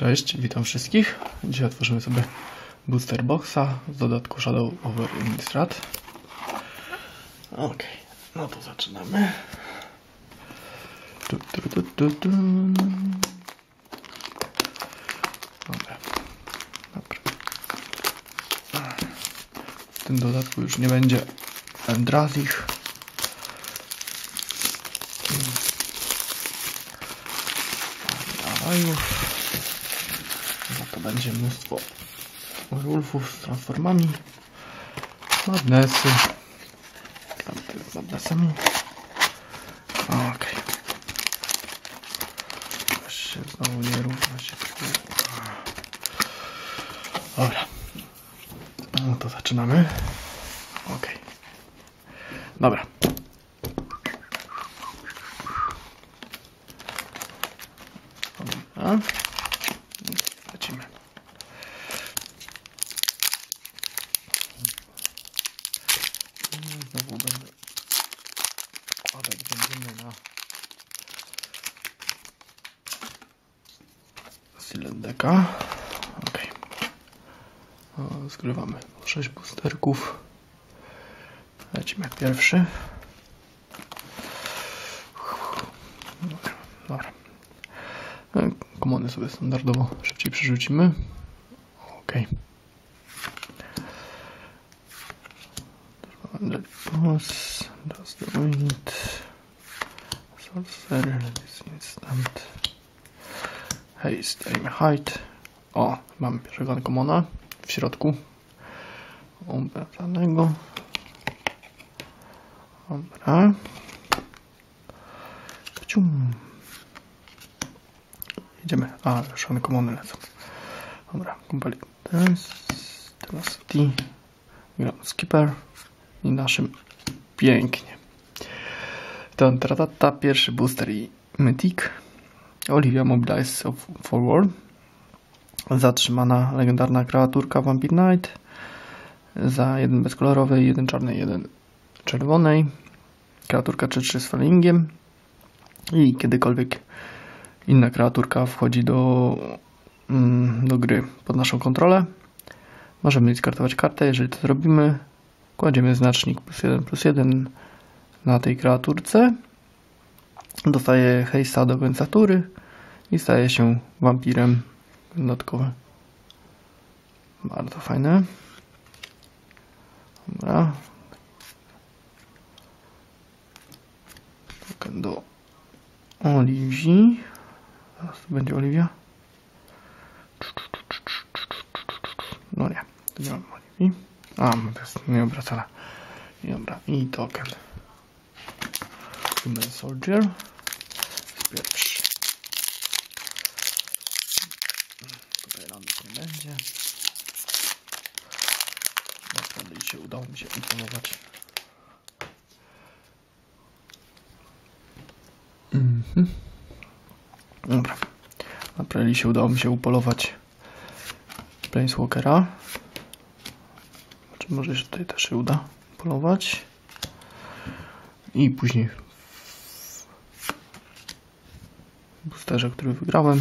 Cześć, witam wszystkich. Dzisiaj otworzymy sobie Booster Boxa z dodatku Shadow over Innistrad. Ok, no to zaczynamy. Dobra. W tym dodatku już nie będzie Eldrazi. No to będzie mnóstwo Wolfów z transformami, Madnessy, tamte z Madnessami. Ok. Już się znowu nie równa się. Dobra. No to zaczynamy. Ok. Dobra. Dobra. Lecimy. Znowu będę wkładać będziemy na Silent Decka. Ok. Zgrywamy 6 boosterków. Lecimy pierwszy. Dobra. Komony sobie standardowo szybciej przerzucimy. Ok. Boss, Does the Wind, Sorcerer, this instant, Haste, Aim Height. O, mamy pierwszego komona w środku. Obracanego. Dobra. Idziemy. A, już komony lecą. Dobra, Complete Tenacity, Ground Skipper i naszym pięknie. Ten tratata, pierwszy booster i Mythic. Olivia Mobilize Forward. Zatrzymana legendarna kreaturka Vampire Knight. Za jeden bezkolorowej, jeden czarnej, jeden czerwonej. Kreaturka 3/3 z fallingiem. I kiedykolwiek inna kreaturka wchodzi do gry pod naszą kontrolę, możemy skartować kartę. Jeżeli to zrobimy, kładziemy znacznik +1/+1 na tej kreaturce, dostaje haste'a do końca tury i staje się wampirem dodatkowy. Bardzo fajne. Dobra. Token do Oliwii. Teraz tu będzie Oliwia. No nie, tu nie mam Oliwii. A, to jest nieobracana. Dobra, i token. Human Soldier. Pierwszy. Tutaj rannych nie będzie. Naprawdę udało mi się imponować. Dobra. Na prelisie udało mi się upolować Planeswalkera. Czy może się tutaj też się uda polować. I później w boosterze, który wygrałem,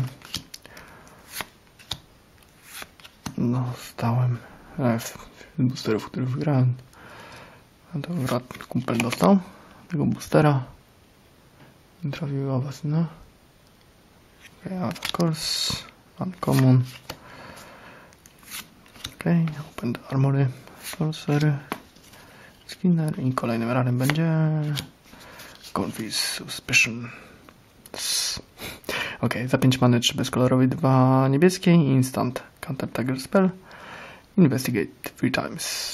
dostałem w boosterów, który wygrałem, to kumpel dostał tego boostera. Trafiła was, no. Okay, of course, uncommon. Okay, open the armory, sorcery, skinner i kolejnym rarem będzie Confuse Suspicion. Ok, za 5 many 3 bezkolorowej, 2 niebieskiej, instant counter target spell, investigate 3 times.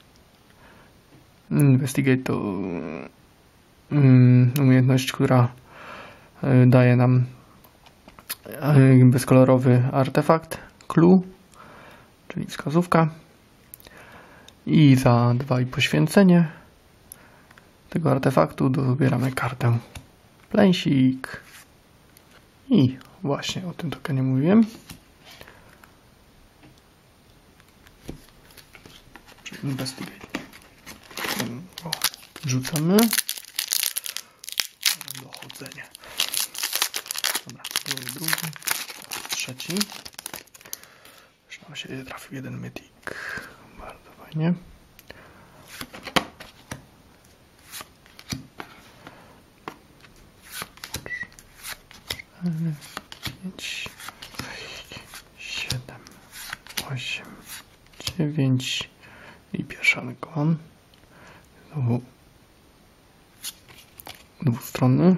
Investigate to umiejętność, która daje nam bezkolorowy artefakt, clue, czyli wskazówka, i za 2 i poświęcenie tego artefaktu dobieramy kartę Planesik. I właśnie o tym tokenie mówiłem. Czyli investigate. Rzucamy. Dochodzenie. Dobra, drugi. trzeci. Już nam się trafił jeden mythic. Bardzo fajnie. Cztery, 5, 6, 7, 8, 9 i pierwszy uncommon. Znowu dwustronny.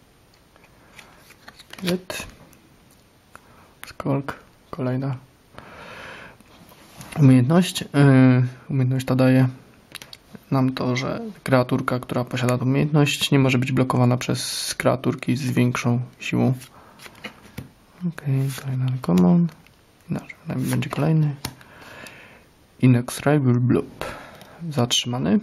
Spirit. Skulk. Kolejna umiejętność. Umiejętność ta daje nam to, że kreaturka, która posiada tę umiejętność, nie może być blokowana przez kreaturki z większą siłą. Ok, kolejny uncommon. Będzie kolejny. Inexorable Blob. Zatrzymany.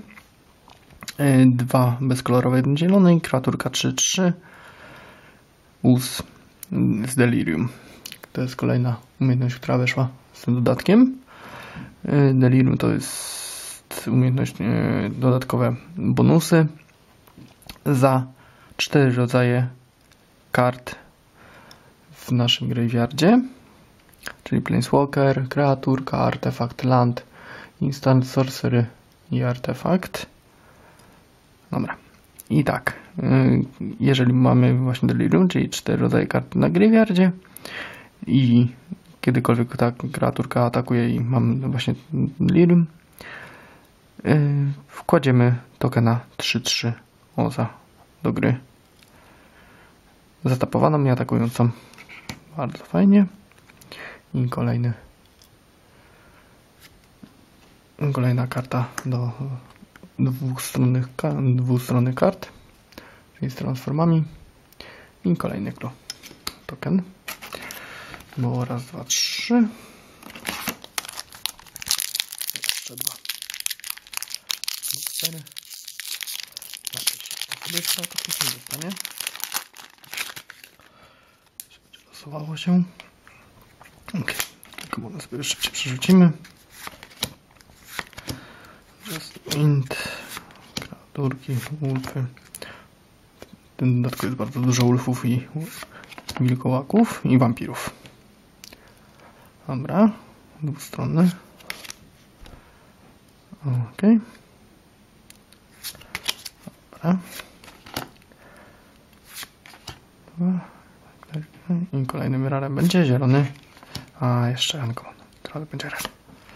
2 bezkolorowe, 1 zielony. Kreaturka 3/3. Us z Delirium. To jest kolejna umiejętność, która weszła z tym dodatkiem. Delirium to jest umiejętność, dodatkowe bonusy za 4 rodzaje kart w naszym graveyardzie, czyli Planeswalker, kreaturka, artefakt, land, instant, sorcery i artefakt. Dobra. I tak, jeżeli mamy właśnie Delirium, czyli 4 rodzaje kart na graveyardzie i kiedykolwiek ta kreaturka atakuje i mamy właśnie Delirium, wkładziemy tokena 3/3 Oza do gry. Zatapowaną i atakującą. Bardzo fajnie. I kolejna karta do dwustronnych kart, czyli z transformami. I kolejny token. Było raz, dwa, trzy. Jeszcze 2. 4. Jeszcze to nie dostanie. Losowało się. Ok. Tylko może sobie szybciej przerzucimy. Just int. Kreaturki, ulfy. W tym dodatku jest bardzo dużo ulfów i wilkołaków i wampirów. Dobra. Dwustronny. Ok. Dobra. I kolejnym rarem będzie zielony. A jeszcze uncommon. Teraz będzie rar.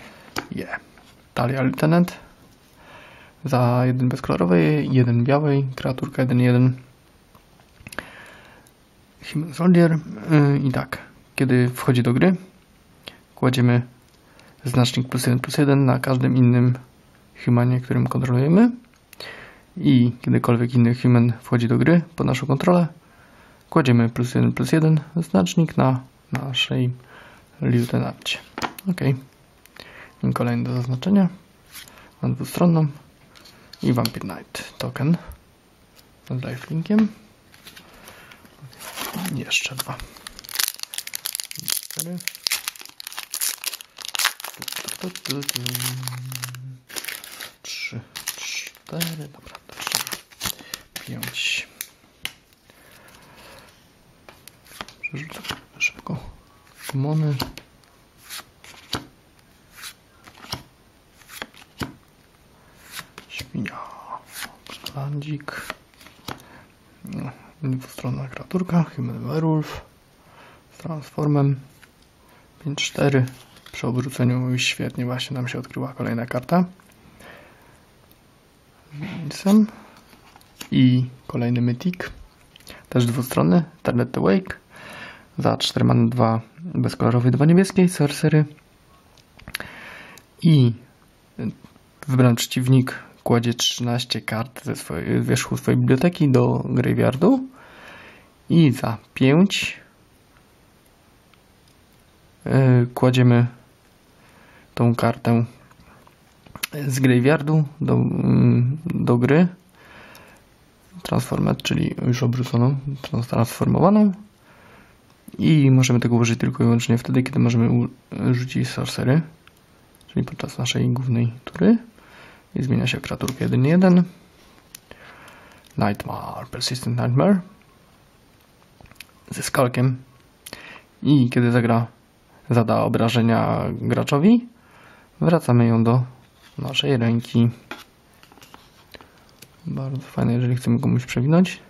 Talia Lieutenant. Za 1 bezkolorowej, 1 białej, kreaturka 1/1. Human Soldier. I tak, kiedy wchodzi do gry, kładziemy znacznik +1/+1 na każdym innym humanie, którym kontrolujemy. I kiedykolwiek inny human wchodzi do gry pod naszą kontrolę, kładziemy +1/+1 znacznik na naszej lieutenancie. Ok. I kolejny do zaznaczenia. Na dwustronną. I Vampire Knight token z lifelinkiem. Jeszcze 2. 4. 3, 4. Dobra, 5. Przerzucę szybko demony. Świnia. Landzik. Dwustronna kreaturka. Human Werewolf. Z transformem. 5/4. Przy obróceniu świetnie właśnie nam się odkryła kolejna karta. I kolejny mythic. Też dwustronny. Target the Wake. Za 4 many 2 bezkolorowe, 2 niebieskie. Sorcery. I wybrany przeciwnik kładzie 13 kart ze wierzchu swojej biblioteki do graveyardu. I za 5 kładziemy tą kartę z graveyardu do gry. Transformat, czyli już obróconą, transformowaną. I możemy tego użyć tylko i wyłącznie wtedy, kiedy możemy rzucić sorcery, czyli podczas naszej głównej tury. I zmienia się kreaturkę 1/1. Nightmare, Persistent Nightmare. Ze skalkiem. i kiedy zada obrażenia graczowi, wracamy ją do naszej ręki. Bardzo fajne, jeżeli chcemy komuś przewinąć.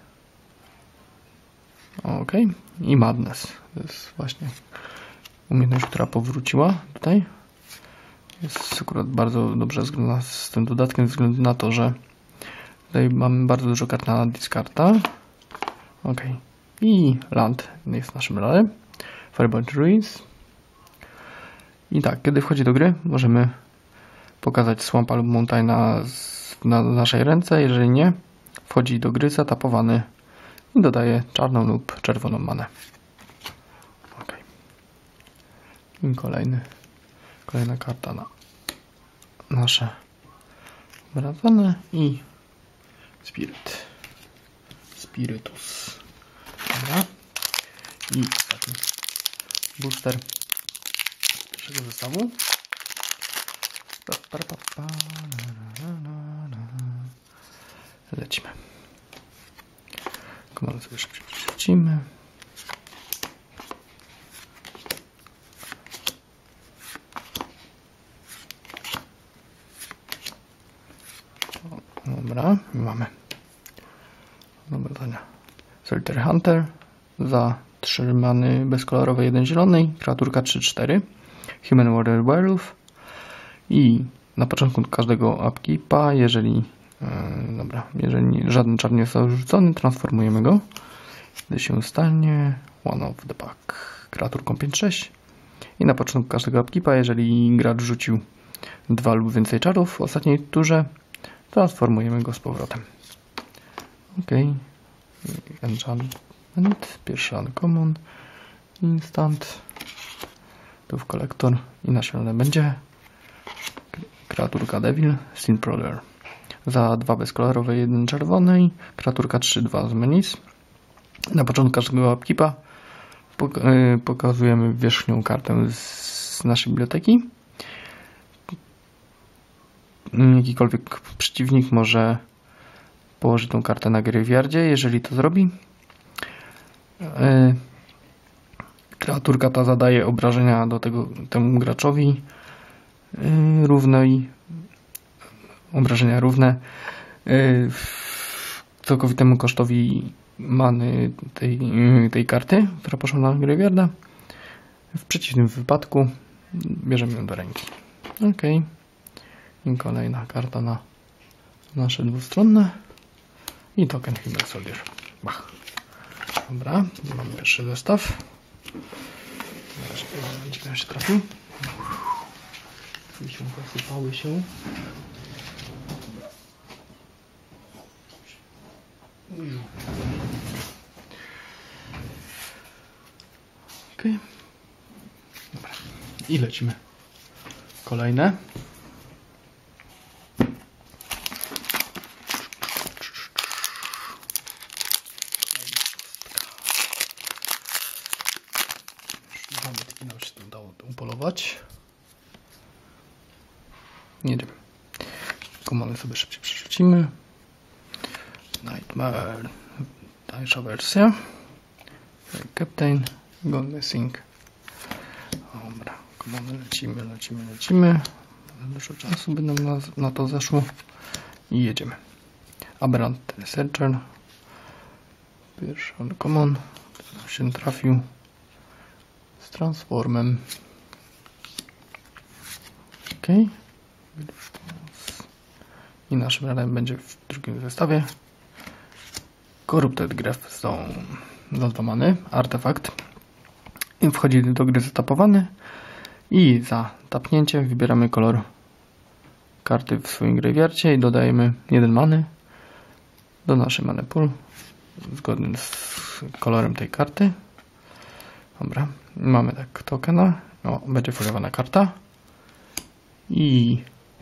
Ok. I Madness. To jest właśnie umiejętność, która powróciła tutaj. Jest akurat bardzo dobrze z tym dodatkiem, ze względu na to, że tutaj mamy bardzo dużo kart na discarda. Ok. I Land jest naszym rarem. Firebolt Ruins. I tak, kiedy wchodzi do gry, możemy pokazać Swampa lub Mountaina na naszej ręce. Jeżeli nie, wchodzi do gry zatapowany i dodaje czarną lub czerwoną manę. Ok. I kolejna karta na nasze wracane i Spiritus. Dobra. I ostatni booster pierwszego zestawu. Lecimy. Komandę sobie szybciej przerzucimy. Dobra, mamy do badania Solitary Hunter za 3 many bezkolorowej, 1 zielonej, kreaturka 3/4, Human Warrior Werewolf i na początku każdego upkeepa, jeżeli żaden czar nie został rzucony, transformujemy go. Gdy się stanie one of the pack kreaturką 5/6 i na początku każdego upkeepa, jeżeli gracz rzucił 2 lub więcej czarów w ostatniej turze, transformujemy go z powrotem. Ok. Enchantment. Pierwszy uncommon. Instant. Tu w kolektor. I naświadczone będzie kreaturka Devil. Steamprowler. Za 2 bezkolorowe, 1 czerwonej. Kreaturka 3/2 z Menis. Na początku każdego upkeepa pokazujemy wierzchnią kartę z naszej biblioteki. Jakikolwiek przeciwnik może położyć tą kartę na graveyardzie. Jeżeli to zrobi, kreaturka ta zadaje obrażenia do temu graczowi obrażenia równe całkowitemu kosztowi many tej karty, która poszła na graveyarda. W przeciwnym wypadku bierzemy ją do ręki. Ok. I kolejna karta na nasze dwustronne. I token Human Soldier. Bach. Dobra, mamy pierwszy zestaw. Zobaczmy, się trafił. Posypały się. Ok. Dobra. I lecimy. Kolejne. Zabytki nam się udało upolować. Jedziemy. Komany sobie szybciej przerzucimy. Nightmare. Tańsza wersja. Captain. Gone Missing. Dobra. Komany lecimy. Dużo czasu by nam na to zeszło. I jedziemy. Aberrant Researcher. Pierwszy uncommon. Się trafił z transformem. Ok. I naszym radem będzie w drugim zestawie Corrupted Gravestone. Za 2 many. Artefakt. I wchodzi do gry zatapowany. I za tapnięcie wybieramy kolor karty w swoim graveyardzie i dodajemy 1 many do naszej mana pool zgodnie z kolorem tej karty. Dobra, mamy tak tokena. O, będzie foliowana karta. I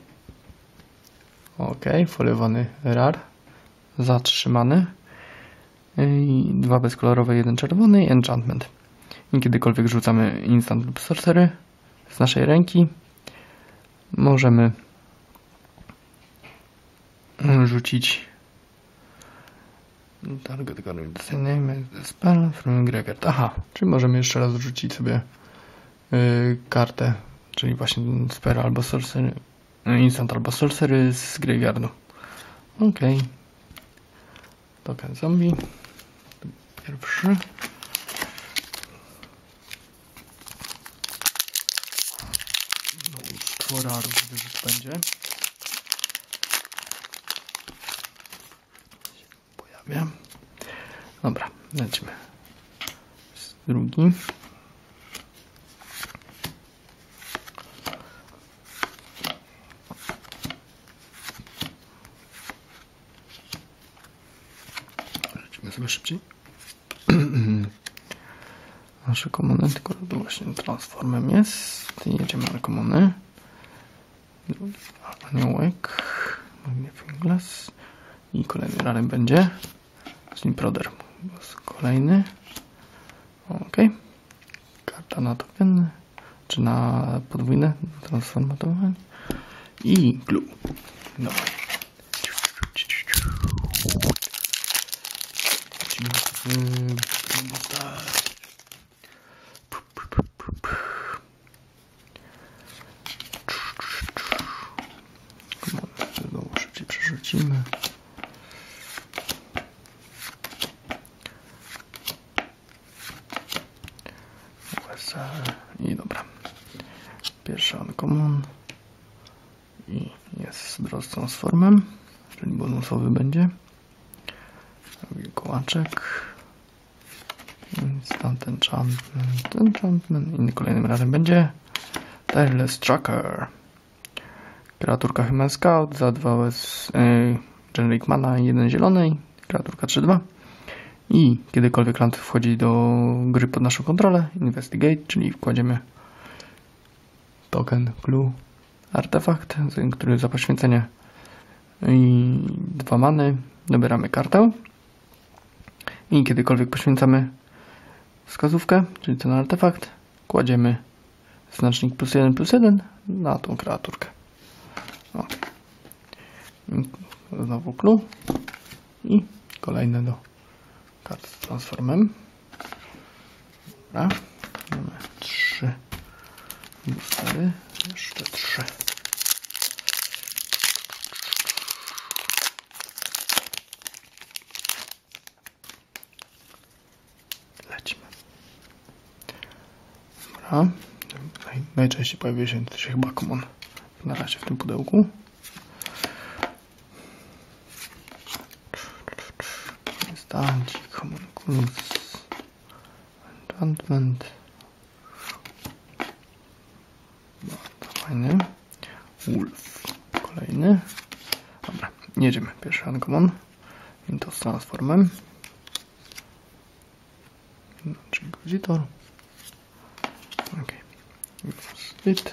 ok, foliowany rar za 3 many. I 2 bezkolorowe, 1 czerwony i enchantment. I kiedykolwiek rzucamy instant lub sorcery z naszej ręki, możemy rzucić Target card the same name as the spell from graveyard. Aha, czyli możemy jeszcze raz rzucić sobie kartę, czyli właśnie spell albo sorcery, instant albo sorcery z graveyardu. Ok. Token zombie. Pierwszy. No już 4 arów wyrzut będzie. Pojawia. Dobra, lecimy. Drugi. Lecimy sobie szybciej. Nasze komony, tylko to właśnie transformem jest. Jedziemy na komony. Drugi aniołek. Magnifying Glass. I kolejny rarem będzie. Slimproder. Kolejny. Ok. Karta na token. Czy na podwójne transformatowanie. I glue. Dobra. Znowu szybciej przerzucimy. I dobra. Pierwszy uncommon. I jest z transformem, czyli bonusowy będzie. Wilkołaczek. Instant enchantment. Inny kolejnym razem będzie Tireless Tracker. Kreaturka Human Scout za 2 Generic Mana i 1 zielonej. Kreaturka 3/2. I kiedykolwiek land wchodzi do gry pod naszą kontrolę, Investigate, czyli wkładziemy token, clue, artefakt, który za poświęcenie i 2 many, dobieramy kartę i kiedykolwiek poświęcamy wskazówkę, czyli ten artefakt, kładziemy znacznik +1/+1 na tą kreaturkę. O. Znowu clue i kolejne do kart z transformem. Dobra. Mamy 3 boostery. Jeszcze 3. Lecimy. Dobra. Najczęściej pojawia się chyba common na razie w tym pudełku. Stancik, homunculus, enchantment. Bardzo fajny. Wolf. Kolejny. Dobra, jedziemy. Pierwszy uncommon. I to z transformem. Czyli Inquisitor. Ok. Split.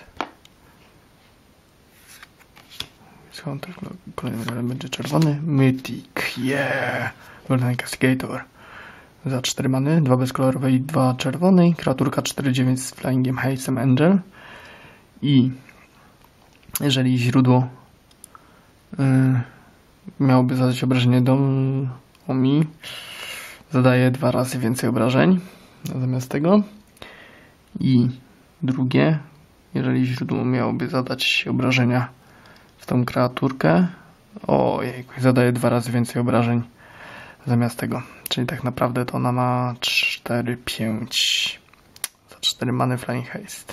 Kolejny element będzie czerwony. Mythic. Yeah! Golden Investigator. Za 4 many, 2 bezkolorowej i 2 czerwonej. Kreaturka 4/9 z Flyingiem Haste'em Angel. I jeżeli źródło miałoby zadać obrażenie do Omi, zadaje 2 razy więcej obrażeń zamiast tego. I drugie, jeżeli źródło miałoby zadać obrażenia w tą kreaturkę, ojej, zadaje 2 razy więcej obrażeń zamiast tego. Czyli tak naprawdę to ona ma 4/5 za 4 many Flying Haste.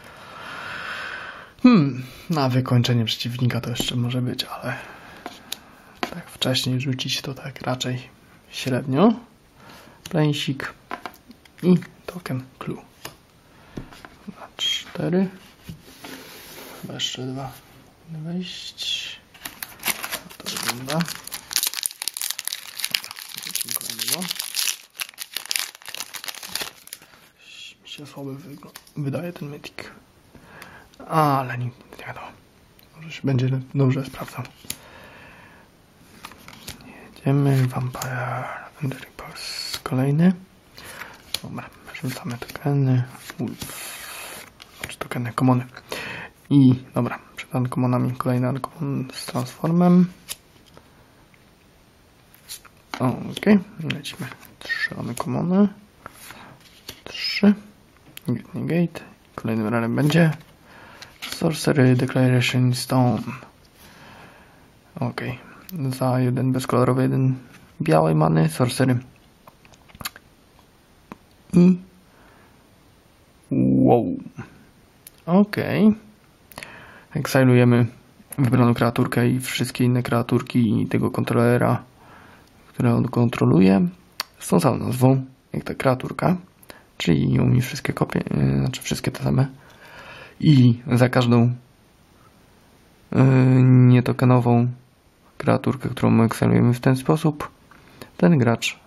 Na wykończenie przeciwnika to jeszcze może być, ale tak wcześniej rzucić to tak raczej średnio. Plansik i token clue. Na 4. Chyba jeszcze 2 wejść. To wygląda. Kolejnego. Mi się słaby wydaje ten mythic. Ale nie wiadomo. Może się będzie dobrze sprawdzał. Jedziemy. Vampire. Enduring Pulse. Kolejny. Dobra. Rzucamy tokeny. Wolf. Czy tokeny komony. I dobra. Przed unkommonami kolejny uncommon z transformem. Okej, lecimy. 3 uncommony. 3. Negate. Kolejnym razem będzie Sorcery Declaration Stone. Okej. Za 1 bezkolorowy, 1 białej many. Sorcery. I wow. Okej. Exilujemy wybraną kreaturkę i wszystkie inne kreaturki tego kontrolera, które on kontroluje, z tą samą nazwą jak ta kreaturka, czyli umie wszystkie kopie, znaczy wszystkie te same. I za każdą nietokenową kreaturkę, którą my exilujemy w ten sposób, ten gracz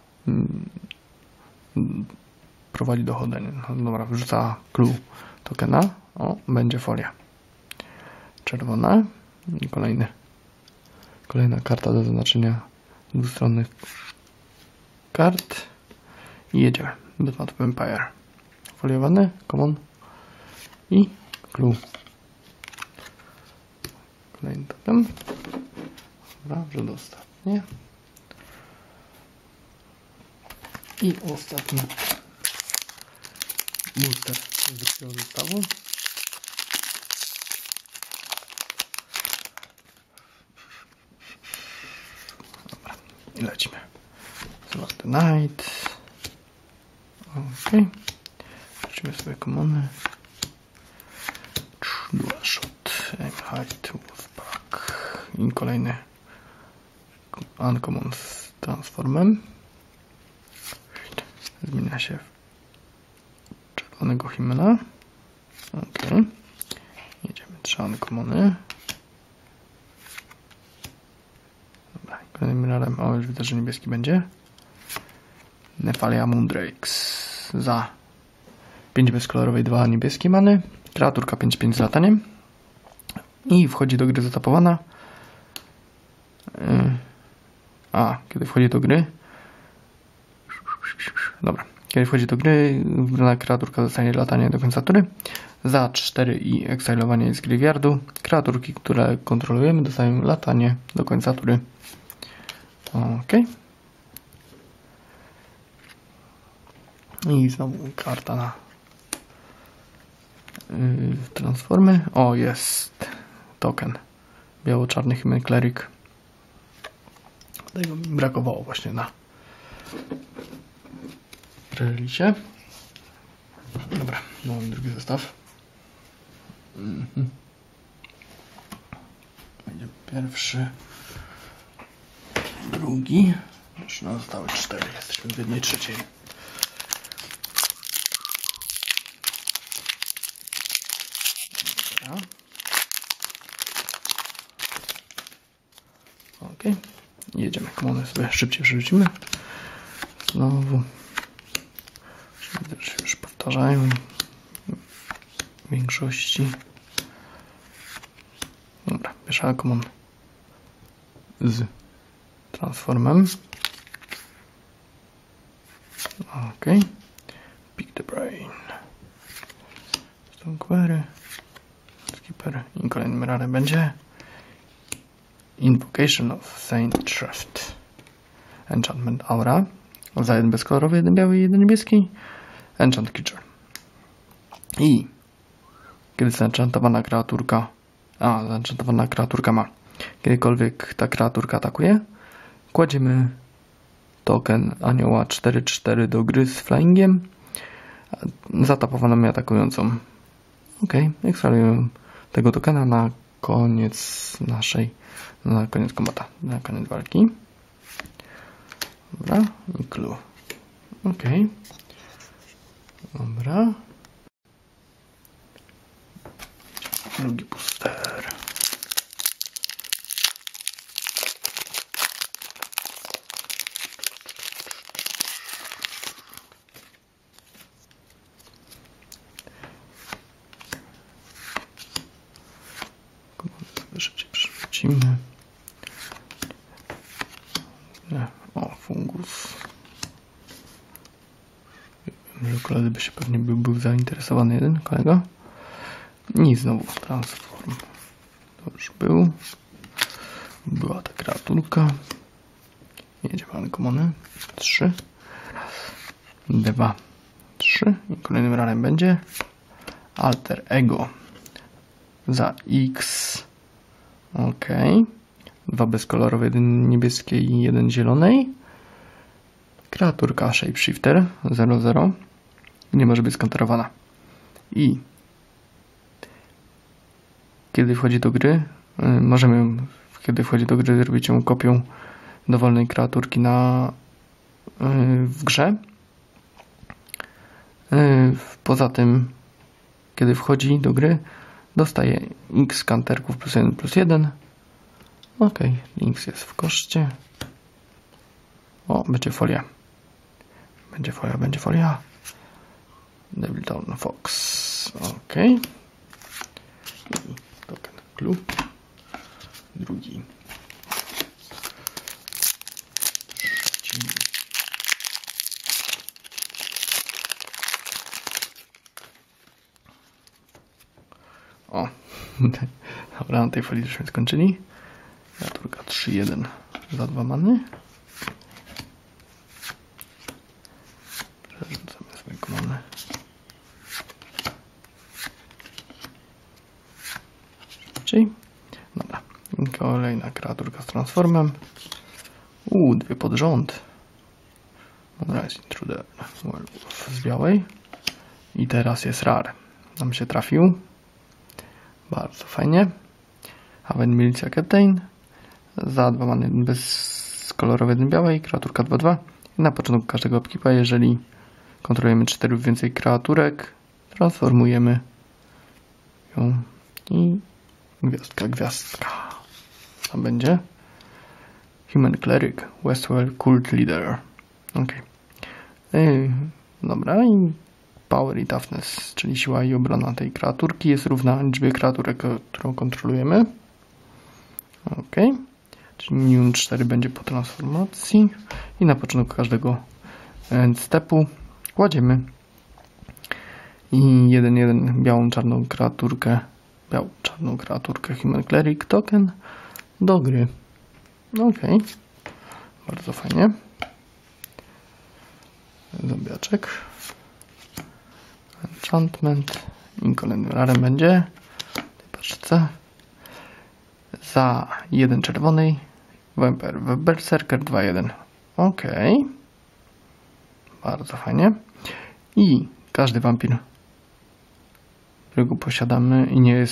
prowadzi dochodzenie. No dobra, wrzuca clue tokena. O, będzie folia czerwona i kolejna karta do zaznaczenia dwustronnych kart i jedziemy. Batman Vampire. Foliowany, common i clue. Kolejny totem. Dobra, rzut ostatnie. I ostatni booster z drugiego zestawu. Dobra, i lecimy. Złoty Knight. Okej. Lecimy sobie komony. Dual Shot. Height Wolfpack. I kolejny uncommon z transformem. Zmienia się w czerwonego Himmela. Okej. Jedziemy 3 uncommony. Dobra, kolejnym razem, o już widzę, że niebieski będzie. Nephalia Moondrakes. Za 5 bezkolorowej, 2 niebieskie many. Kreaturka 5/5 z lataniem. I wchodzi do gry zatapowana. Kiedy wchodzi do gry? Dobra. Kiedy wchodzi do gry, wybrana kreaturka dostanie latanie do końca tury. Za 4 i exilowanie z graveyardu. Kreaturki, które kontrolujemy, dostają latanie do końca tury. Ok. I znowu karta na transformy. O, jest token. Biało-czarny Himmel Cleric. Tego mi brakowało właśnie na relisie. Dobra, mamy drugi zestaw. Będzie pierwszy, drugi. Już nam zostały 4. Jesteśmy w 1/3. Dobra. Ok. Jedziemy. Komony sobie szybciej przerzucimy. Znowu. Widzę, że się już powtarzają w większości. Dobra, pierwsza komon z transformem. Ok. Pick the brain. Stone query. Skipper. I kolejnym razem będzie Invocation of Saint Trust. Enchantment Aura. Za 1 bezkolorowy, 1 biały i 1 niebieski. Enchant Creature. I kiedy zenchantowana kreaturka ma, kiedykolwiek ta kreaturka atakuje, kładziemy token anioła 4/4 do gry z flyingiem, zatapowaną i atakującą. Ok, ekstrahujemy tego tokena na koniec na koniec kombata, na koniec walki. Dobra, i clue. Ok. Dobra. Drugi booster. Szybciej przerzucimy. O, fungus. Wiem, że koledzy by się pewnie był zainteresowany jeden kolega. I znowu transform. To już była ta kreaturka. Jedziemy uncommony. 3. 2, 3. I kolejnym rarem będzie Alter Ego za X. Ok. 2 bezkolorowe, 1 niebieskiej i 1 zielonej. Kreaturka Shapeshifter 00. Nie może być skonterowana. I kiedy wchodzi do gry, kiedy wchodzi do gry, zrobić ją kopią dowolnej kreaturki w grze. Poza tym, kiedy wchodzi do gry, dostaje X kanterków +1/+1. Ok, X jest w koszcie. O, będzie folia. Będzie folia. Devil Dawn Fox. Ok. Token clue. Drugi. Trzeci. O. Dobra, na tej folii żeśmy skończyli. Kreaturka 3-1 za 2 many. Przerzucamy swoje komony. Dobra. Kolejna kreaturka z transformem. 2 pod rząd. Moonrise Intruder z białej. I teraz jest rare. Nam się trafił. Bardzo fajnie. Haven Militia Captain. Za 2 many bezkolorowy, 1 białej. Kreaturka 2/2. I na początku każdego upkeepa, jeżeli kontrolujemy 4 lub więcej kreaturek, transformujemy ją i gwiazdka. Tam będzie Human Cleric, Westwell Cult Leader. Ok. Dobra, i Power i Toughness, czyli siła i obrona tej kreaturki, jest równa liczbie kreaturek, którą kontrolujemy. Ok. Czyli minimum 4 będzie po transformacji. I na początku każdego stepu kładziemy i 1/1 białą-czarną kreaturkę Human Cleric token do gry. Ok. Bardzo fajnie. Zombiaczek. Enchantment. I kolejnym rarem będzie patrzcie. Za 1 czerwonej Vampire Berserker 2/1. Ok. Bardzo fajnie. I każdy wampir, którego posiadamy i nie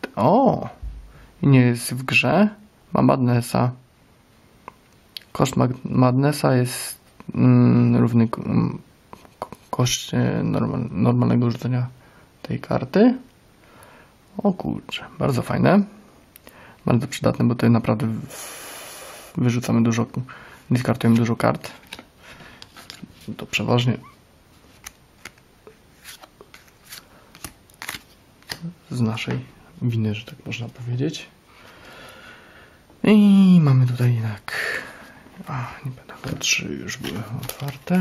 jest w grze, ma Madnessa. Koszt Madnessa jest równy koszcie normalnego rzucenia tej karty. O kurczę, bardzo fajne. Bardzo przydatne, bo tutaj naprawdę wyrzucamy dużo, diskartujemy dużo kart. To przeważnie z naszej winy, że tak można powiedzieć. I mamy tutaj tak. Nie będę, 3 już były otwarte.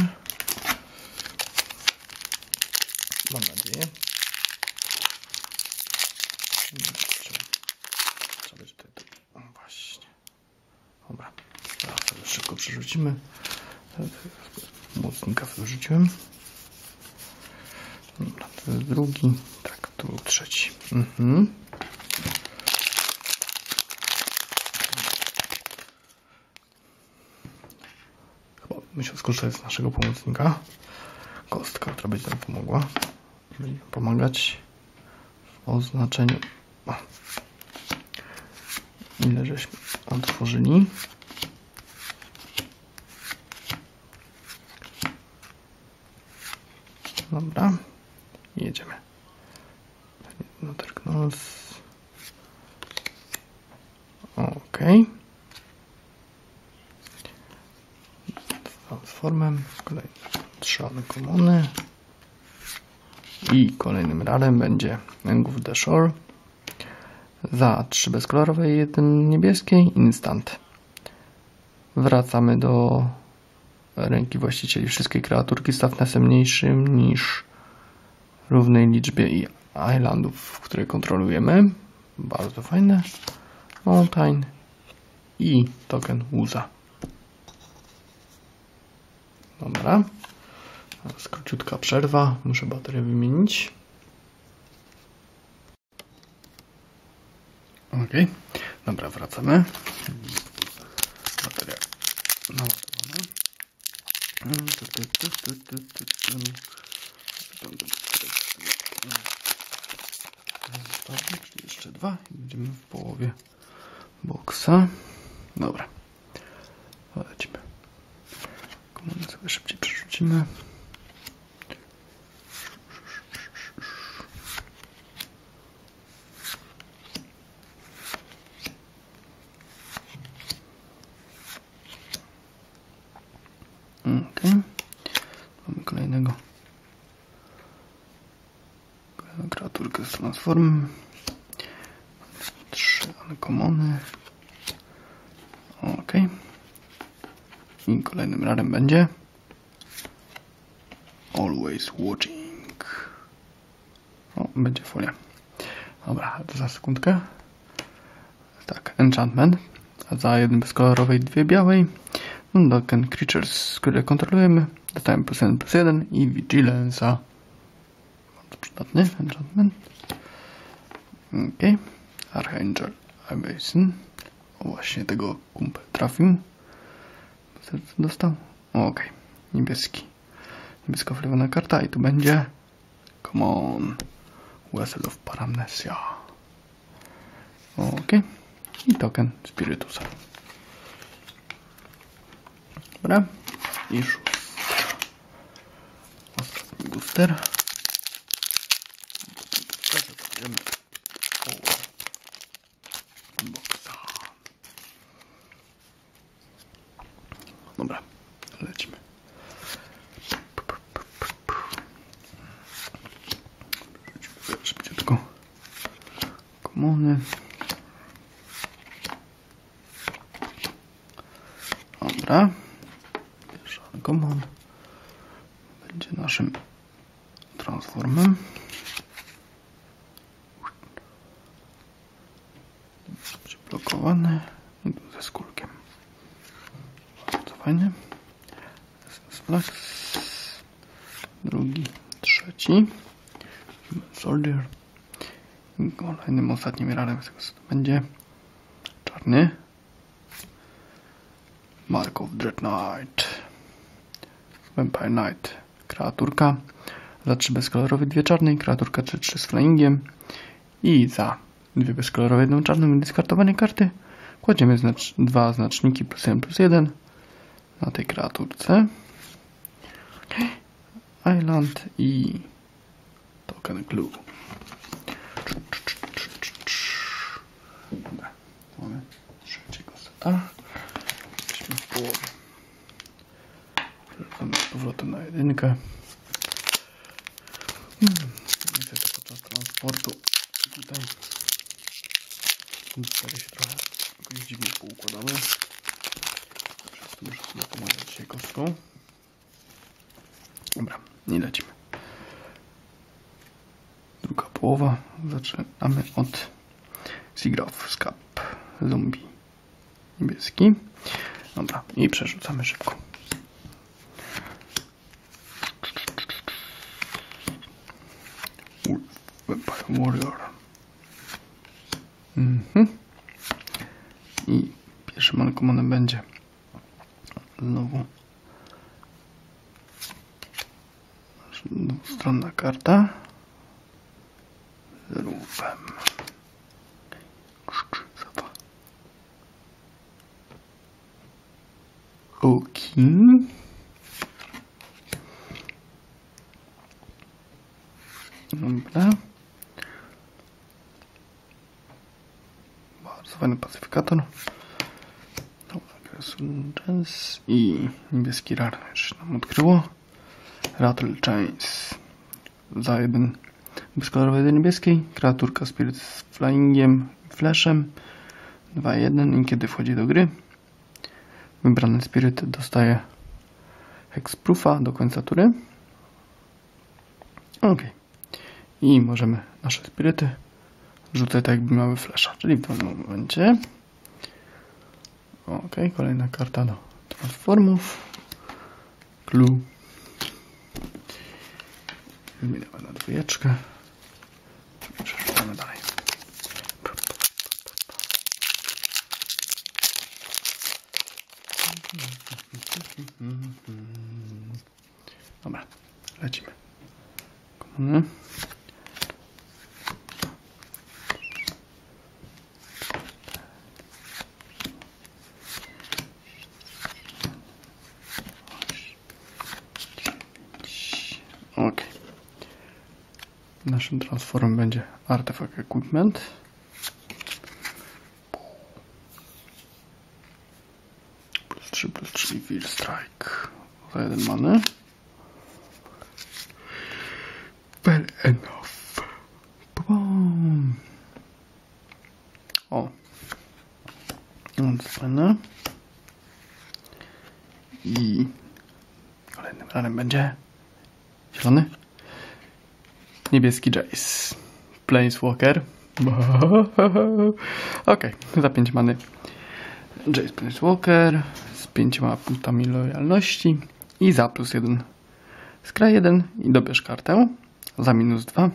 Mam nadzieję. Trzeba będzie tutaj. O, właśnie. Dobra. Teraz sobie szybko przerzucimy. Mocnika wyrzuciłem. Dobra, to jest drugi. Tak, to był trzeci. Chyba musiał skorzystać z naszego pomocnika. Kostka, która będzie nam pomogła. Będzie pomagać w oznaczeniu. Ile żeśmy otworzyli. Dobra, jedziemy. Ok. Transformem. Kolejne 3 uncommony. I kolejnym rarem będzie End of the Shore. Za 3 bezkolorowe i 1 niebieskiej. Instant. Wracamy do ręki właścicieli wszystkie kreaturki z toughnessem mniejszym niż równej liczbie i islandów, które kontrolujemy. Bardzo fajne. Mountain i token Łuza. Dobra. Teraz króciutka przerwa. Muszę baterię wymienić. Ok. Dobra, wracamy. Bateria naładowana. Czyli jeszcze 2 i będziemy w połowie boksa. Dobra. Lecimy. Komunę sobie szybciej przerzucimy. Ok. Mamy kolejną kreaturkę z transformem. 3 uncommony. Ok. I kolejnym rarem będzie Always Watching. O, będzie folia. Dobra, to za sekundkę. Tak, enchantment. A za 1 bezkolorowej i 2 białej. Token creatures, które kontrolujemy. Dostajemy +1/+1 i Vigilance'a. Bardzo przydatny enchantment. Ok. Archangel Abason. O, właśnie tego kumpel trafił. Dostał? Ok. Niebieski. Niebiesko-flewana karta i tu będzie come on. Vessel of Paramnesia. Ok. I token Spiritusa. Dobra. I ostatni booster. Dobra, lecimy. Szybciutko. Komony. Dobra. Pierwszy komon będzie naszym transformem. Blokowany i tu ze skórkiem. Bardzo fajnie. Flax. Drugi, trzeci. Soldier. I kolejnym, ostatnim rarem będzie czarny. Mark of Dread Knight. Vampire Knight. Kreaturka. Za 3 bezkolorowe, 2 czarne. Kreaturka 3/3 z flyingiem. I za 2 bezkolorowe, 1 czarną i dyskartowanie karty kładziemy 2 znaczniki +1/+1 na tej kreaturce. Island i token glue. Dobra, mamy trzeciego seta. Jesteśmy w połowie. Przerzucamy z powrotem na 1. Niestety podczas transportu tutaj komputery się trochę jakoś dziwnie poukładały. Przez to muszę sobie pomagać dzisiaj kostką. Dobra, nie lecimy. Druga połowa. Zaczynamy od Seagraph Scap. Zombie niebieski. Dobra, i przerzucamy szybko. Vampire Warrior. I pierwszym uncommon będzie znowu dwustronna karta z rufem. Oki. Dobra. Bardzo fajny pacyfikator. Resurgence i niebieski rar już nam odkryło. Rattle Chains. Za 1 bezkolorowy, 1 niebieskiej. Kreaturka Spirit z flyingiem i flashem. 2/1 i kiedy wchodzi do gry, wybrany Spirit dostaje hexproofa do końca tury. Ok. I możemy nasze spiryty rzucać tak, jakby miały flasha, czyli w tym momencie. Ok, kolejna karta do transformów. Clue. Zmieniamy na 2. Przerzucamy dalej. Dobra, lecimy. Komony. Ok. Naszym transformem będzie Artifact Equipment. +3/+3 Fear Strike. Za 1 many. Fair enough. Bum. O. No to fajne. I kolejnym ranem będzie zielony. Niebieski Jace. Planeswalker. Ok, za 5 many. Jace Planeswalker z 5 punktami lojalności i za +1 skra 1 i dobierz kartę za -2.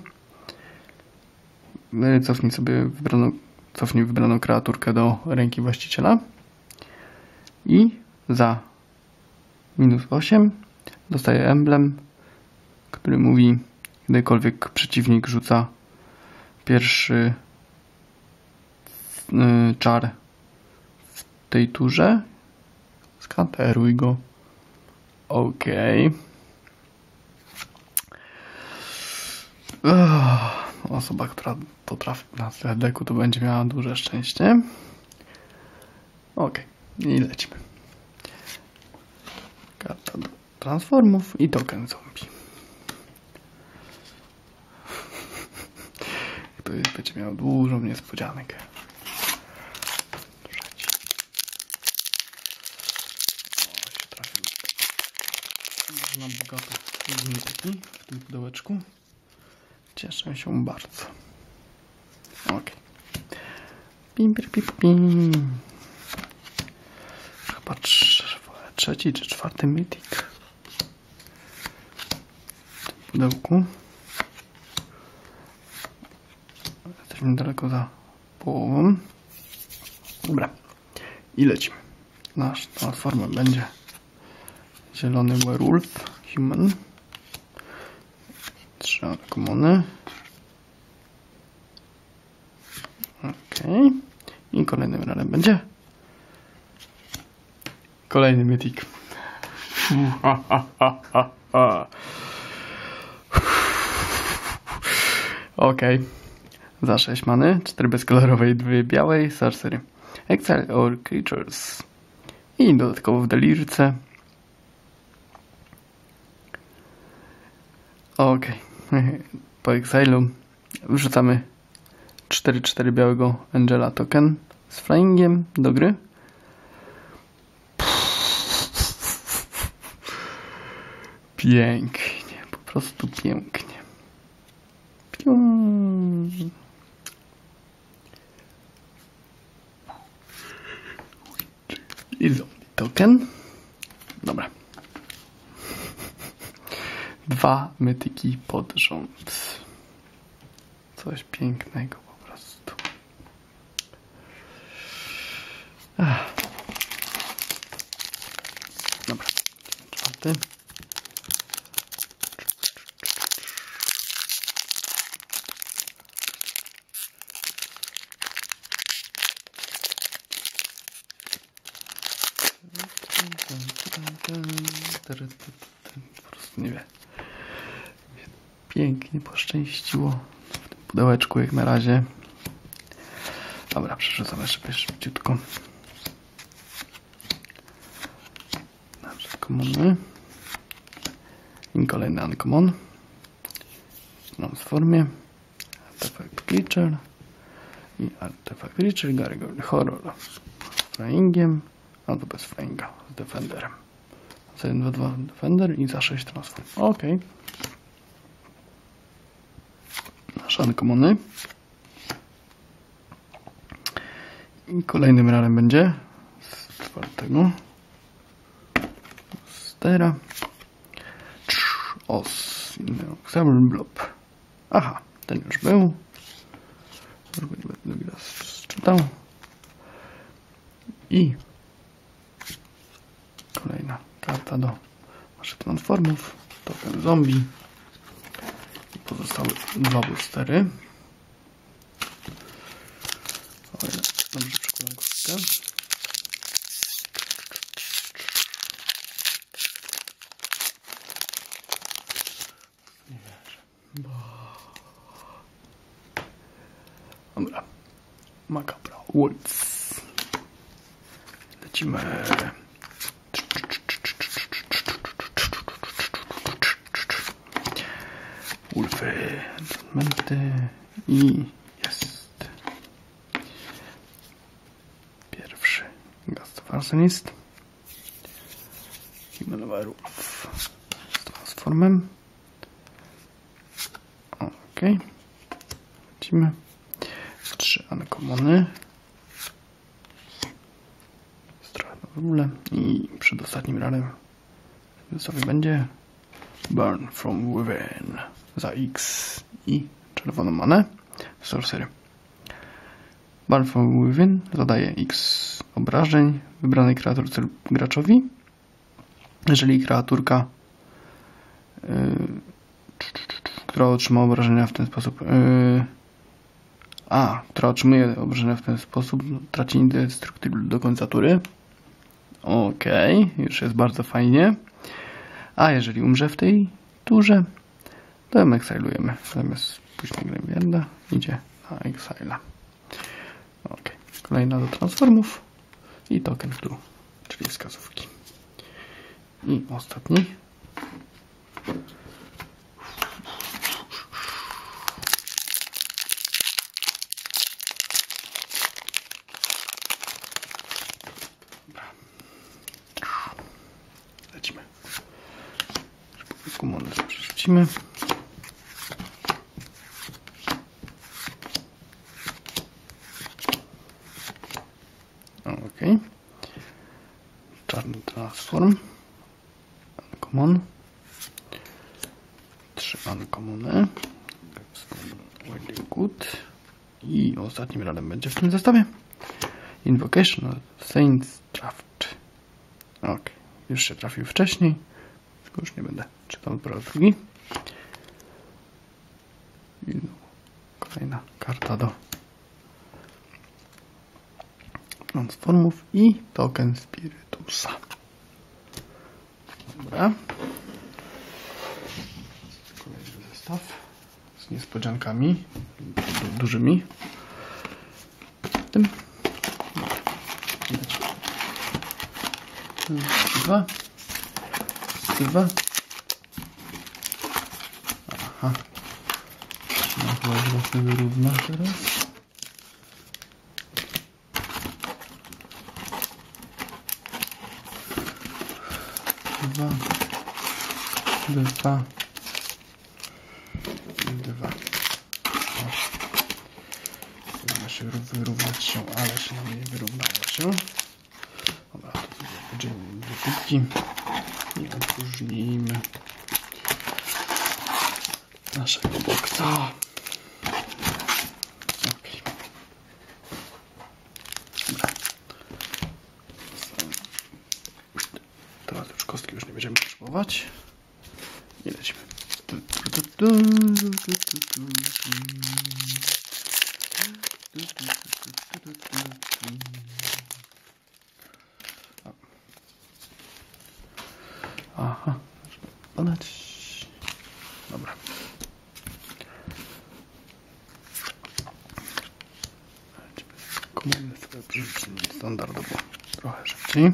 Cofnij wybraną kreaturkę do ręki właściciela i za -8 dostaje emblem, który mówi, gdykolwiek przeciwnik rzuca pierwszy czar w tej turze, skateruj go. Ok. Osoba, która to trafi na deku, to będzie miała duże szczęście. Ok. I lecimy. Karta do transformów i token zombie. Ktoś będzie miał dużą niespodziankę. Można bogato zniknąć w tym pudełeczku. Cieszę się bardzo. Ok. Pim. Chyba trzeci czy czwarty mythic w tym pudełku. Jesteśmy daleko za połową. Dobra. I lecimy. Nasz transformer będzie zielony werewolf, human. 3 uncommony. Ok. I kolejnym razem będzie kolejny mythic. Ok. Za 6 many, 4 bezkolorowej i 2 białej, sorcery. Exile all creatures. I dodatkowo w delirce. Ok. Po exilu wrzucamy 4/4 białego Angela token z flyingiem do gry. Pięknie, po prostu pięknie. I zombie token. Dobra. 2 mytyki pod rząd. Coś pięknego po prostu. Dobra. 4. Po prostu nie wiem. Pięknie poszczęściło w tym pudełeczku jak na razie. Dobra, przerzucam jeszcze szybciutko. Nasze commony. I kolejny uncommon. W transformie. Artifact Creature. I Artifact Creature, Gargoyle Horror. Z flyingiem. Albo bez flyinga. Z Defenderem. Za 1/2 Defender i za 6 transform. Ok. Nasze uncommony. I kolejnym rarem będzie z 4. Stera. os. Xaml blob. Aha, ten już był. Już go nie będę drugi raz czytał. I kolejna karta do naszych transformów. Token zombie. I pozostałe 2 boostery. O ile dobrze przekładam kostkę. Nie wierzę. Dobra. Makabra Wolves. Lecimy. Wolfy, enchantmenty i jest pierwszy Ghost of Arsonist. Human Werewolf z transformem. Ok. Lecimy. 3 uncommony. W ogóle. I przedostatnim rarem sobie będzie Burn from Within za X i czerwoną manę. Sorcery. Burn from Within zadaje X obrażeń wybranej kreaturce lub graczowi. Jeżeli kreaturka która otrzyma obrażenia w ten sposób która otrzymuje obrażenia w ten sposób, traci indestructible do końca tury. Okej, już jest bardzo fajnie. A jeżeli umrze w tej turze, to ją exilujemy. Zamiast pójść na Graveyarda, idzie na Exile'a. Ok, kolejna do transformów i token tu, czyli wskazówki. I ostatni. Lecimy. Kumony przerzucimy. Ok. Czarny transform. Uncommon. 3 uncommony. Really good. I ostatnim radem będzie w tym zestawie Invocation of Saints Draft. Ok. Już się trafił wcześniej. Już nie będę czytał po raz drugi. I kolejna karta do transformów i token Spiritusa. Dobra. Kolejny zestaw z niespodziankami dużymi. Tym. Dwa. Aha. No chyba właśnie wyrówna teraz. Dwa. Powinno się wyrównać się, ale się nam nie wyrównało się. Dobra, to będziemy dwie kubki i opróżnijmy naszego boksa. Okay. Dobra. Teraz już kostki już nie będziemy potrzebować. I lecimy. Aha, podać. Dobra. Komuny sobie przerzucimy standardowo trochę szybciej.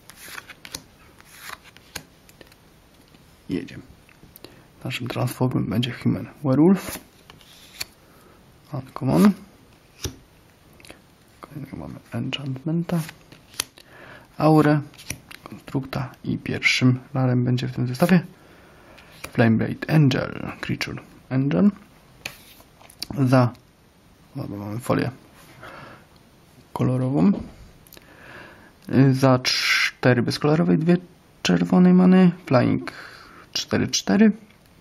Jedziemy. Naszym transformem będzie Human Werewolf. Uncommon. Kolejnego mamy Enchantmenta. Aurę. Konstrukta. I pierwszym rarem będzie w tym zestawie Flameblade Angel. Creature Angel. Mamy folię kolorową. Za 4 bezkolorowej, 2 czerwonej many. Flying 4/4.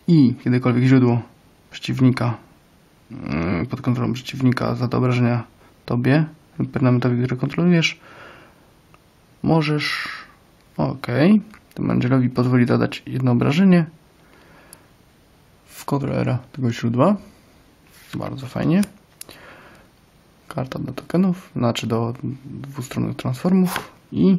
i kiedykolwiek źródło przeciwnika pod kontrolą przeciwnika zada obrażenia tobie lub permanentowi, który kontrolujesz, możesz temu Angelowi pozwoli zadać jedno obrażenie w kontrolera tego źródła. Bardzo fajnie. Karta do tokenów, znaczy do dwustronnych transformów i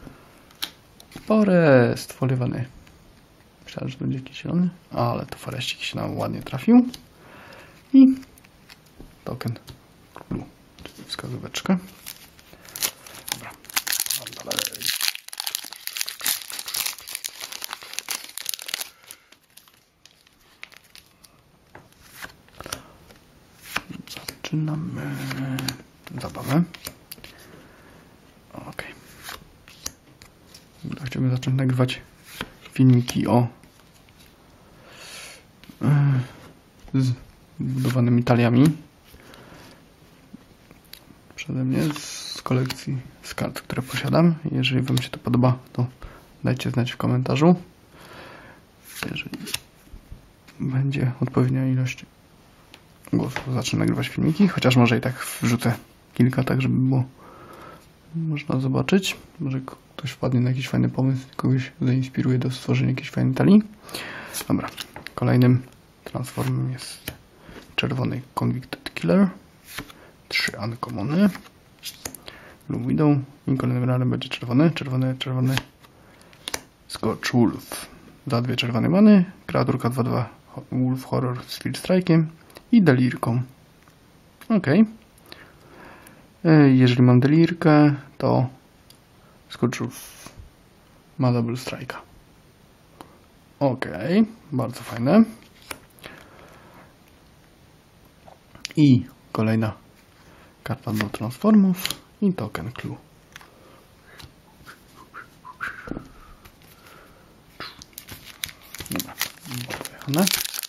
Forest foliowany. Myślałem, że będzie jakiś zielony, ale to foreścik się nam ładnie trafił. I token Clue, czyli wskazóweczkę. Dobra, dalej. Zaczynamy zabawę. Ok. Chciałbym zacząć nagrywać filmiki z budowanymi taliami przede mnie z kolekcji z kart, które posiadam. Jeżeli wam się to podoba, to dajcie znać w komentarzu. Jeżeli będzie odpowiednia ilość głosów, zacznę nagrywać filmiki, chociaż może i tak wrzucę kilka, tak żeby było można zobaczyć. Może ktoś wpadnie na jakiś fajny pomysł, kogoś zainspiruje do stworzenia jakiejś fajnej talii. Dobra, kolejnym transformem jest czerwony Convicted Killer, 3 uncommony, Blue Widow i kolejnym razem będzie czerwony Scorch Wolf za 2 czerwone many, kreaturka 2/2 Wolf Horror z Field Strike'iem i delirką. Ok. Jeżeli mam delirkę, to Scorch Wolf ma Double Strike'a. Ok, bardzo fajne. I kolejna karta do transformów i token Clue. Dobra, pojechane.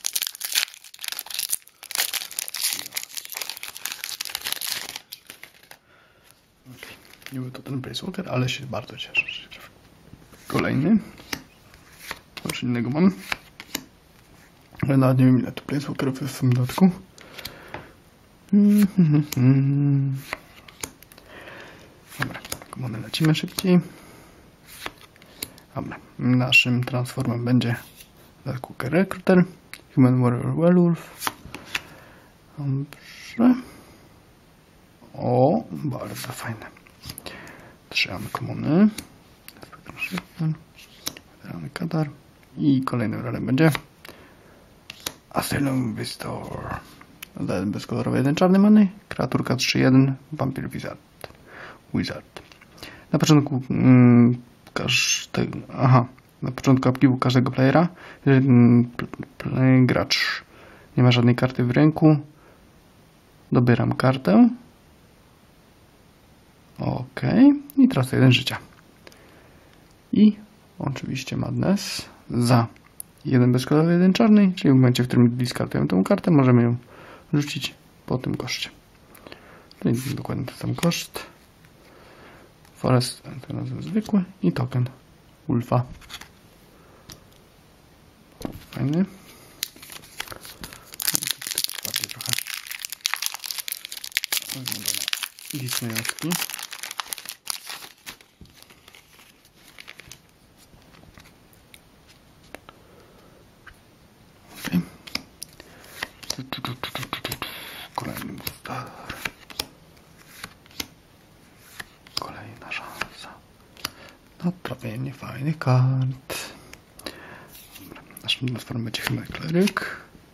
Okay. Nie był to ten Planeswalker, ale się bardzo cieszę, że się trafił. Kolejny. Coś innego mam. Ale nawet nie wiem, ile to Planeswalkerów jest w tym dodatku. Dobra, komony lecimy szybciej. Dobra, naszym transformem będzie Dark Walker Recruiter, Human Warrior Werewolf. Dobrze. O, bardzo fajne. 3 uncommony. Weterany Kadar. I kolejnym rolem będzie Asylum Visitor. Bezkolorowy 1 czarny many, kreaturka 3/1, Vampire Wizard. Na początku na początku upkeepu każdego playera, jeżeli gracz nie ma żadnej karty w ręku, dobieram kartę. Ok, i tracę 1 życia. I oczywiście Madness za 1 bezkolorowy, 1 czarny, czyli w momencie, w którym discardujemy tę kartę, możemy ją rzucić po tym koszcie. Czyli dokładnie ten sam koszt. Forest, ten zwykły i token Wolfa. Fajny. Bardziej trochę wygląda na disneyowski. Kolejny booster. Kolejna szansa na trafienie fajnych kart. Dobra, naszym transformem będzie chyba kleryk.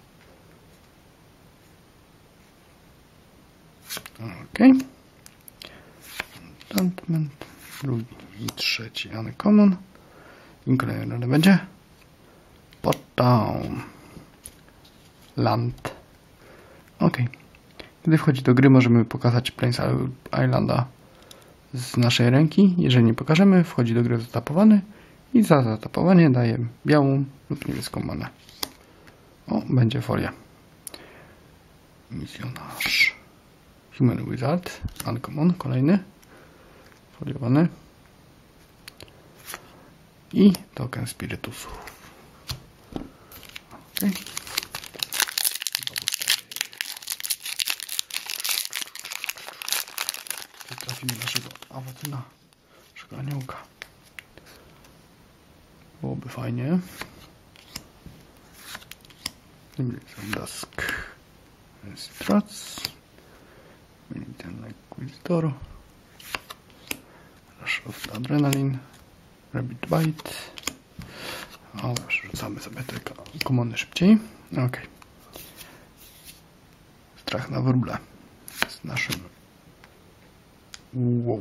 Ok. Enchantment. Drugi i trzeci uncommon. I kolejny będzie Pot Down. Land. Ok. Gdy wchodzi do gry, możemy pokazać Plains Islanda z naszej ręki. Jeżeli nie pokażemy, wchodzi do gry zatapowany i za zatapowanie daje białą lub niebieską manę. O, będzie folia. Misjonarz. Human Wizard. Uncommon. Kolejny. Foliowany. I token spirytusów. Okay. Trafimy naszego awatyna, naszego aniołka. Byłoby fajnie. Dusk. Strac. Militan Inquisitor. Rush of Adrenaline. Rabbit Bite. Ale przerzucamy sobie te komony szybciej. Ok. Strach na wróble. Z naszym. Wow.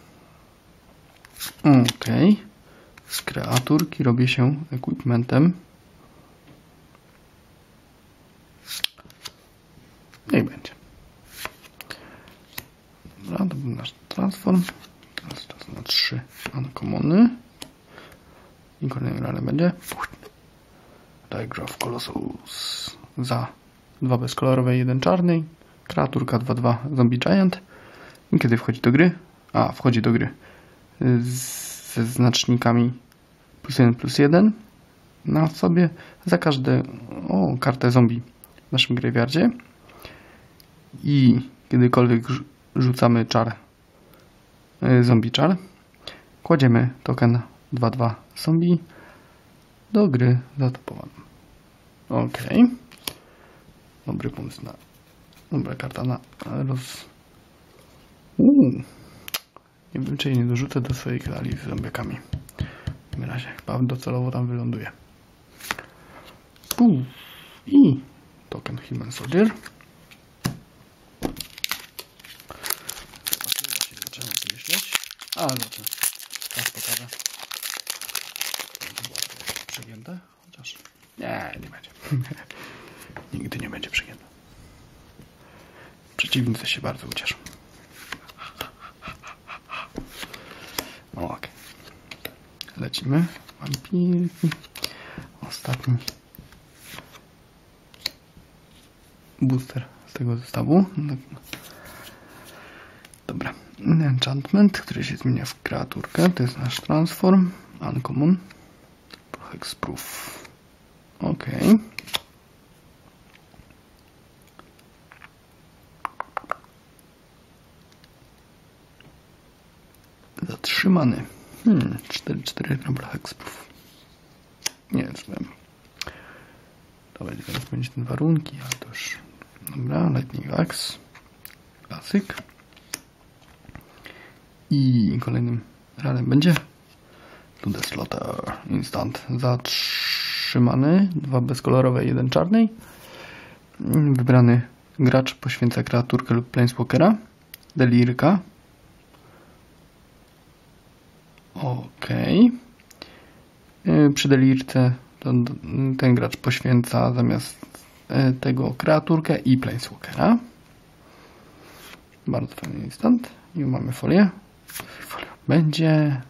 Ok. Z kreaturki robię się equipmentem. Niech będzie. Dobra, to był nasz transform. Teraz czas na 3 uncommony. I kolejnym razem będzie Digraph Colossus za 2 bezkolorowe i 1 czarny. Kreaturka 2/2 Zombie Giant. I kiedy wchodzi do gry? Wchodzi do gry ze znacznikami +1/+1 na sobie za każdą kartę zombie w naszym graveyardzie. I kiedykolwiek rzucamy czar, zombie czar, kładziemy token 2/2 zombie do gry zatapowaną. Ok. Dobry pomysł na... Dobra karta na Nie wiem, czy jej nie dorzucę do swojej kali z zombiakami. W takim razie chyba docelowo tam wyląduje. I token Human Soldier. Zaczynam sobie myśleć. Dobrze. Teraz pokażę. To było przegięte? Chociaż... Nie będzie. Nigdy nie będzie przegięte. Przeciwnicy się bardzo ucieszą. Ok. Lecimy. Wampirki. Ostatni booster z tego zestawu. Dobra. Enchantment, który się zmienia w kreaturkę. To jest nasz transform. Uncommon. Hexproof. Ok. Zatrzymany. 4/4 Trample Hexproof. Nie wiem. To będzie teraz spełnić te warunki, ale to już... Dobra, Lightning Axe. Klasyk. I kolejnym radem będzie Blood Slaughter. Instant. Zatrzymany. 2 bezkolorowe i 1 czarnej. Wybrany gracz poświęca kreaturkę lub planeswalkera. Delirka. Ok. Przy delirce ten gracz poświęca zamiast tego kreaturkę i planeswalkera. Bardzo fajny instant. I mamy folię. Będzie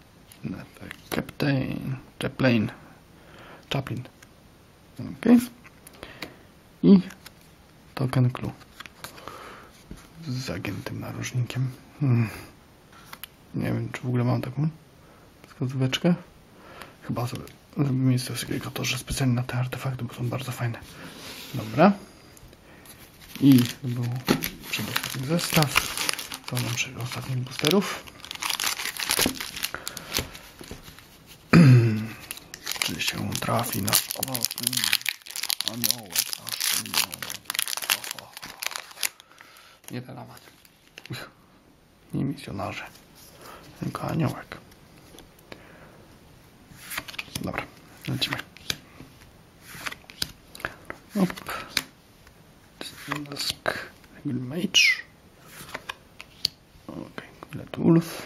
Chaplin. Ok. I token clue z zagiętym narożnikiem. Nie wiem, czy w ogóle mam taką wskazóweczkę. Chyba sobie zrobimy miejsce w segregatorze specjalnie na te artefakty, bo są bardzo fajne. Dobra. I to był przedostatni zestaw. To nam ostatnich boosterów. Czyli się trafi na aniołek. Nie telemat. Nie misjonarze. Tylko aniołek. Dobra, lecimy. Dusk Mage. Ok, Let Wolf.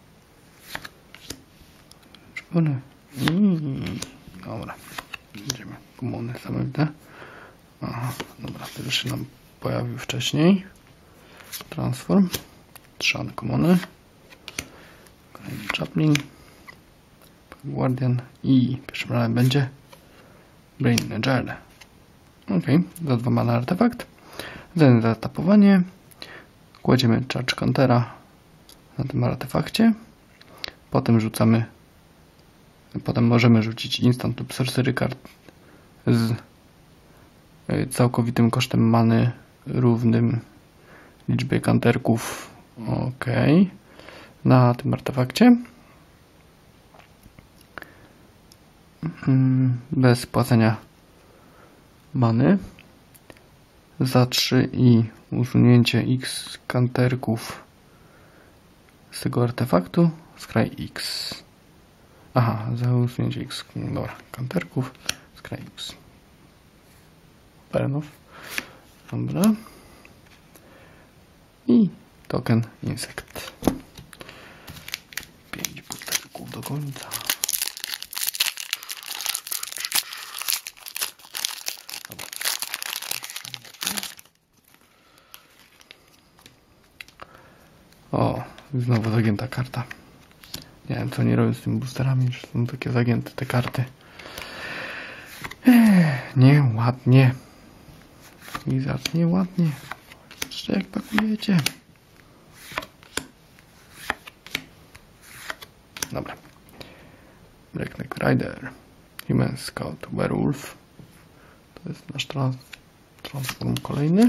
Czerwony. Dobra, idziemy. Komony same widzę. Aha, dobra, pierwszy nam pojawił wcześniej. Transform. 3 komony. Kolejny Chaplin. Guardian i pierwszym razem będzie Brain Jar. Ok, za 2 mana artefakt. Za zatapowanie. Kładziemy Charge Countera na tym artefakcie. Potem możemy rzucić instant lub sorcery card z całkowitym kosztem many równym liczbie kanterków. OK. Na tym artefakcie. Bez płacenia many. Za 3 i usunięcie x kanterków z tego artefaktu skraj x. Aha, za usunięcie x, dobra, kanterków skraj x. Fair enough. Dobra. I token insekt. 5 butelków do końca. Dobra. O, znowu zagięta karta. Nie wiem, co oni robią z tymi boosterami, że są takie zagięte te karty. Nieładnie. Wizard, nieładnie. Jeszcze jak pakujecie. Dobra. Black Knight Rider. Human Scout Werewolf. To jest nasz transform kolejny.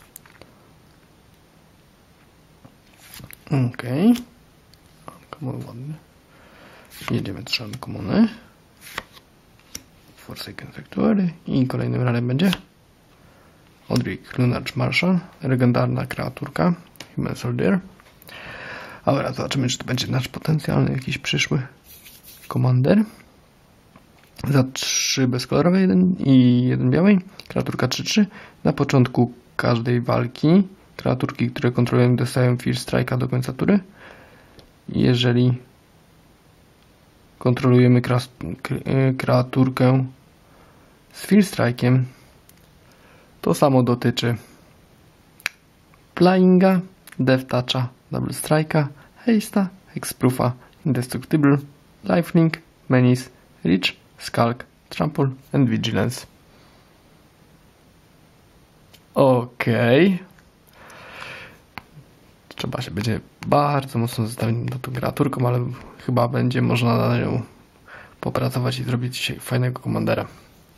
Okej. Uncommon ładny. Jedziemy 3 uncommony. Forsaken Sanctuary. I kolejnym rarem będzie Odric Lunarch Marshal. Legendarna kreaturka. Human Soldier. Dobra, zobaczymy, czy to będzie nasz potencjalny jakiś przyszły komander. Za 3 bezkolorowe 1 i 1 białej. Kreaturka 3/3. Na początku każdej walki kreaturki, które kontrolują, dostają First Strike'a do końca tury. Jeżeli kontrolujemy kreaturkę z First Strike'iem, to samo dotyczy Flyinga, Death Toucha, Double Strike'a, Haste'a, Hexproofa, Indestructible, Lifelink, Menace, Reach, Skulk, Trample and Vigilance. Okej. Trzeba się będzie bardzo mocno zestawić do tą kreaturką, ale chyba będzie można na nią popracować i zrobić dzisiaj fajnego komandera.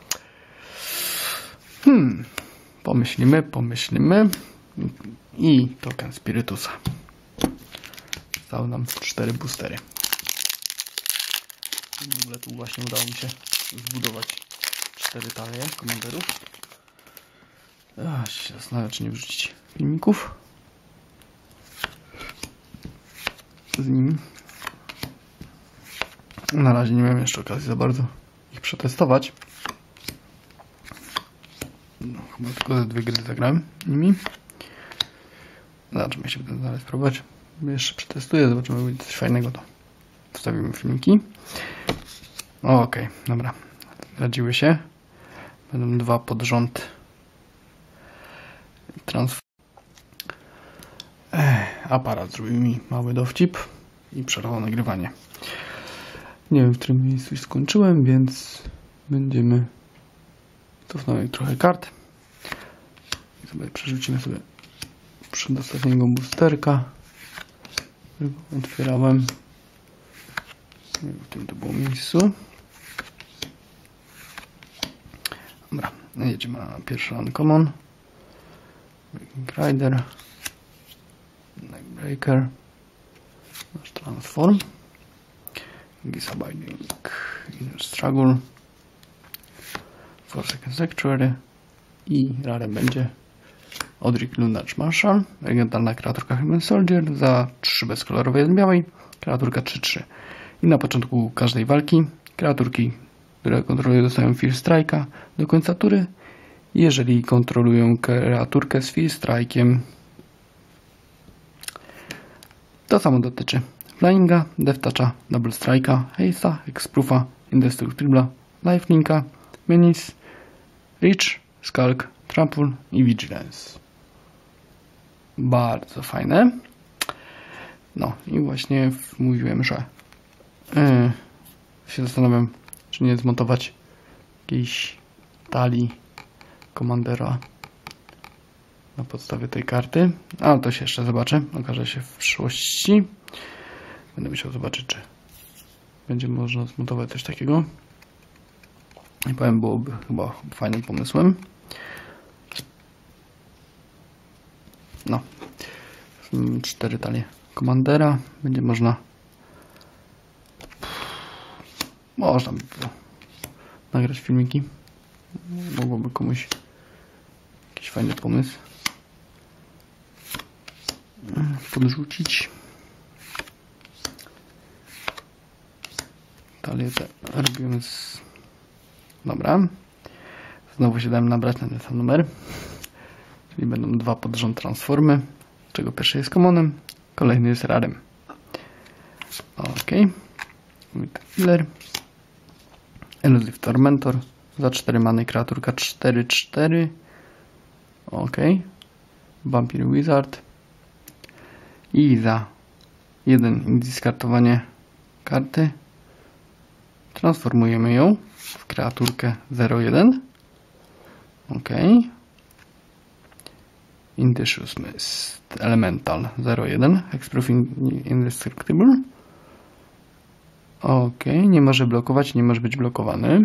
Pomyślimy. I token Spiritusa. Zostały nam 4 boostery. W ogóle tu właśnie udało mi się zbudować 4 talie komanderów. Się zastanawiam, czy nie wrzucić filmików z nim. Na razie nie miałem jeszcze okazji za bardzo ich przetestować. No, chyba tylko ze 2 gry zagrałem nimi. Zobaczymy, się będę dalej spróbować. Jeszcze przetestuję, zobaczymy, będzie coś fajnego, to wstawimy filmiki. Okej, dobra. Radziły się. Będą 2 pod rząd. Aparat zrobił mi mały dowcip i przerwało nagrywanie. Nie wiem, w którym miejscu skończyłem, więc będziemy cofnąć trochę kart. I sobie przerzucimy sobie przedostatniego boosterka, którego otwierałem. Nie wiem, w tym to było miejscu. Dobra, jedziemy na pierwszy uncommon. Breaking Rider, Neckbreaker, nasz transform, Gisabinding, Inner Struggle, Forsaken Sanctuary i rarem będzie Odric Lunarch Marshal, legendarna kreaturka Human Soldier, za 3 bezkolorowe 1 białej, kreaturka 3/3. I na początku każdej walki kreaturki, które kontrolują, dostają First Strike'a do końca tury. Jeżeli kontrolują kreaturkę z First Strike'iem, to samo dotyczy Flyinga, Death Toucha, Double Strike'a, Haste'a, Hexproofa, Indestructible, Lifelinka, Menace, Reach, Skulk, Trample i Vigilance. Bardzo fajne. No i właśnie mówiłem, że się zastanawiam, czy nie zmontować jakiejś talii komandera na podstawie tej karty, ale to się jeszcze zobaczę, okaże się w przyszłości. Będę musiał zobaczyć, czy będzie można zmontować coś takiego. I powiem, byłoby chyba fajnym pomysłem. Są 4 talie Commandera. Będzie można by było nagrać filmiki. Mogłoby komuś jakiś fajny pomysł podrzucić. Talie te robimy z... Dobra. Znowu się dałem nabrać na ten sam numer. Czyli będą 2 pod rząd transformy, z czego pierwszy jest commonem, kolejny jest rarem. Ok. Healer. Elusive Tormentor. Za 4 many kreaturka 4/4. Ok. Vampire Wizard. I za 1 diskartowanie karty transformujemy ją w kreaturkę 0/1. Ok. Indicious Mist Elemental 0/1. Hexproof Indestructible. Ok. Nie może blokować, nie może być blokowany.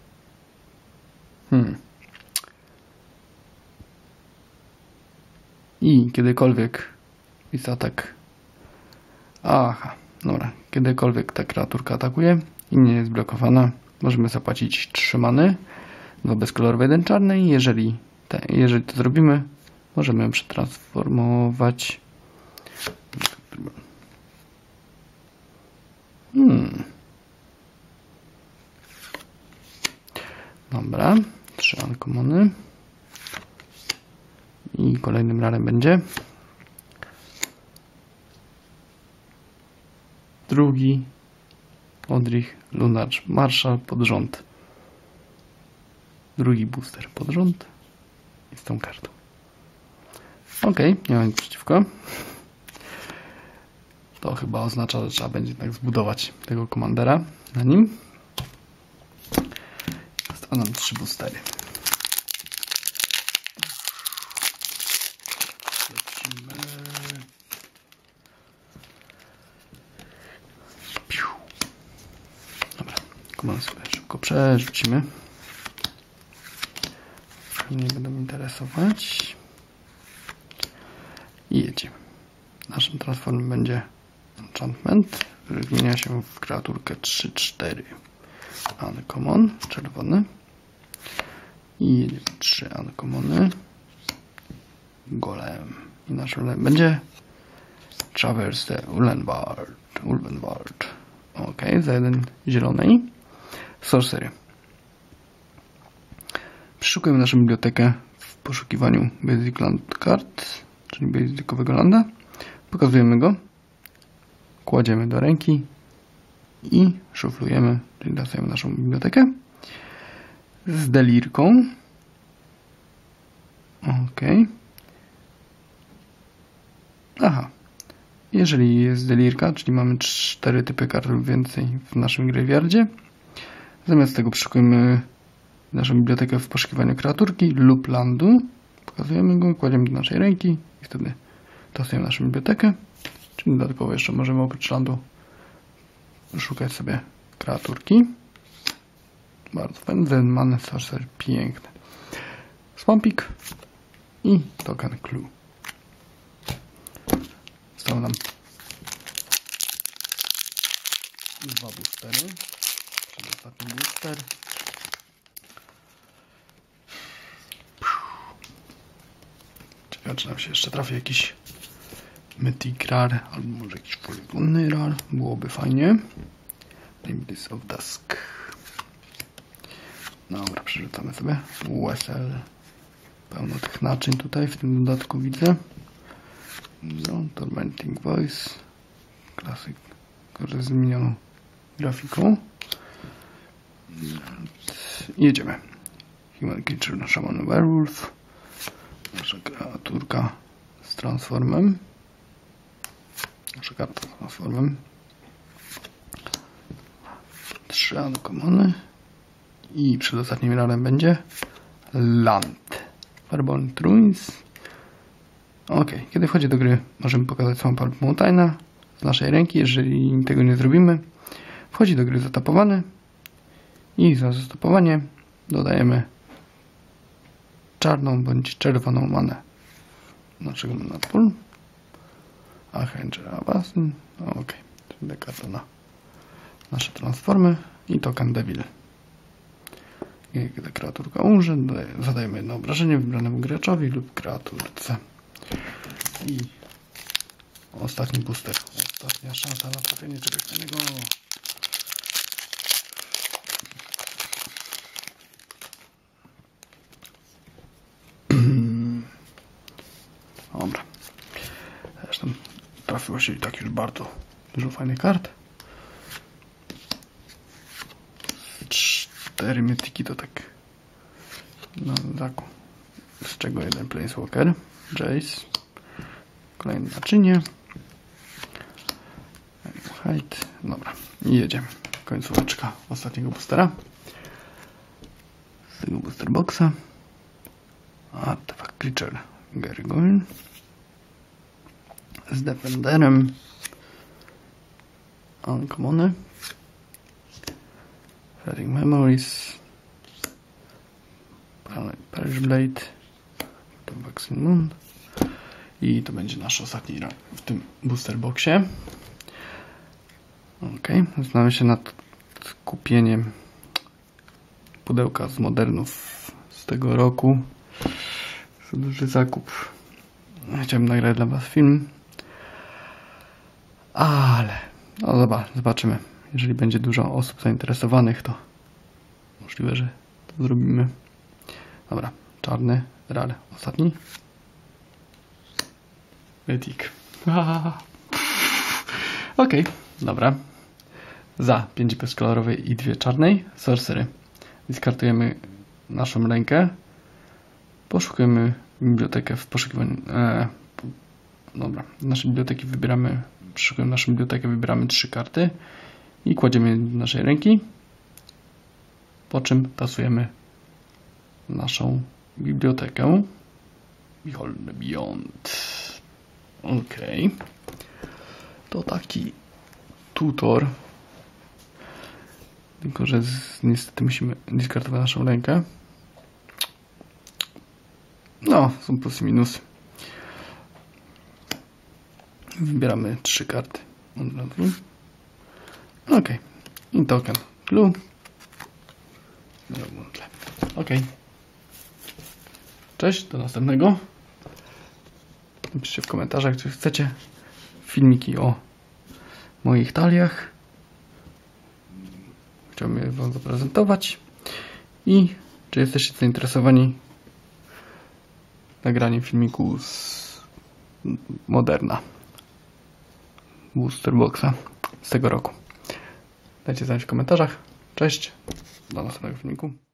I kiedykolwiek jest atak. Aha, dobra. Kiedykolwiek ta kreaturka atakuje i nie jest blokowana, możemy zapłacić 3 many. 2 bezkolorowe, 1 czarny. Jeżeli to zrobimy, możemy ją przetransformować. Dobra, 3 uncommony. I kolejnym rarem będzie drugi Odrich Lunarch Marshal pod rząd. Drugi booster pod rząd i z tą kartą. Ok, nie mam nic przeciwko. To chyba oznacza, że trzeba będzie tak zbudować tego Commandera na nim. Zostaną nam 3 boostery. Dobra, Command sobie szybko przerzucimy. Nie będą interesować. I jedziemy. Naszym transformem będzie enchantment, który zmienia się w kreaturkę 3/4. Uncommon, czerwony. I jedziemy 3 uncommony. Golem. I nasz golem będzie Traverse the Ulvenwald. Ok, za 1 zielonej. Sorcery. Przeszukujemy naszą bibliotekę w poszukiwaniu Basic Land Card, czyli basicowego landa. Pokazujemy go. Kładziemy do ręki i szuflujemy, czyli dostajemy naszą bibliotekę z delirką. Ok. Aha. Jeżeli jest delirka, czyli mamy 4 typy kart lub więcej w naszym graveyardzie, zamiast tego przeszukujemy naszą bibliotekę w poszukiwaniu kreaturki lub landu. Pokazujemy go, kładziemy do naszej ręki i wtedy dostajemy naszą bibliotekę. Czyli dodatkowo jeszcze możemy oprócz landu szukać sobie kreaturki. Bardzo fajny, Mana Sorcerer, piękny. Swampik i token Clue. Zostały nam 2 boostery. Przedostatni booster. Ciekawe, czy nam się jeszcze trafi jakiś Mythic Rar, albo może jakiś poligonny Rar. Byłoby fajnie. Limitless of Dusk. Dobra, przerzucamy sobie. USL. Pełno tych naczyń tutaj w tym dodatku widzę. No, Tormenting Voice. Klasyk, z zmienioną grafiką. Jedziemy. Human Creature, Shaman Werewolf. Nasza kreaturka z transformem. Nasza karta z transformem. 3 uncommony. I przedostatnim rarem będzie Land. Fireborn Truins. Ok, kiedy wchodzi do gry, możemy pokazać Swamp albo Mountaina z naszej ręki. Jeżeli tego nie zrobimy, wchodzi do gry zatapowany i za zatapowanie dodajemy czarną bądź czerwoną manę naszego mana pool. Avenger Avacyn. Ok, czyli karta na nasze transformy i token Devil. Kiedy kreaturka umrze, zadajemy jedno obrażenie wybranemu graczowi lub kreaturce. I ostatni booster. Ostatnia szansa na trafienie czegoś fajnego. Dobra. Zresztą trafiło się i tak już bardzo dużo fajnych kart. 4 mytiki to tak na zaku. Z czego jeden Planeswalker, Jace, kolejne naczynie, Height. Dobra, i jedziemy. Końcóweczka ostatniego boostera. Z tego booster boxa. Artifact Creature Gargoyle. Z Defenderem. Uncommony. Fading Memories. Parish Blade. Vaccine Moon. I to będzie nasz ostatni run w tym booster boxie. Ok, zastanawiam się nad kupieniem pudełka z modernów z tego roku. To duży zakup. Chciałem nagrać dla was film. Ale no zobaczymy. Jeżeli będzie dużo osób zainteresowanych, to możliwe, że to zrobimy. Dobra, czarny, ral, ostatni. Etik. Ok, dobra. Za 5 bezkolorowej i 2 czarnej. Sorcery. Diskartujemy naszą rękę. Poszukujemy bibliotekę w poszukiwaniu. Dobra, nasze biblioteki wybieramy. Przeszukujemy naszą bibliotekę, wybieramy 3 karty i kładziemy je do naszej ręki. Po czym tasujemy naszą bibliotekę. Behold the Beyond. Ok. To taki tutor. Tylko, że niestety musimy diskartować naszą rękę. No, są plusy i minusy. Wybieramy 3 karty. Ok. I token clue. Ok. Cześć, do następnego. Napiszcie w komentarzach, czy chcecie filmiki o moich taliach. Chciałbym je wam zaprezentować. I czy jesteście zainteresowani nagraniem filmiku z Moderna Booster Boxa z tego roku. Dajcie znać w komentarzach. Cześć, do następnego filmiku.